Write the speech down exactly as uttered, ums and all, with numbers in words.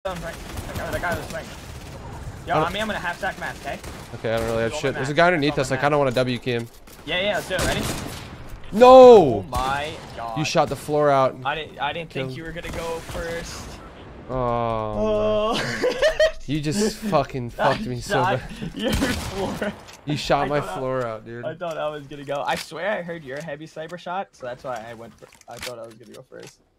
Right. That guy, that guy was right. Yo, I mean, I'm gonna half stack mask, okay? Okay, I don't really have shit. There's a guy underneath us. I kind of want to W key him. Yeah, yeah, let's do it. Ready? No! Oh my god. You shot the floor out. I didn't. I didn't think you were gonna go first. Oh. Oh. You just fucking fucked me so bad. Your floor. You shot my I, floor out, dude. I thought I was gonna go. I swear I heard your heavy sniper shot, so that's why I went. For, I thought I was gonna go first.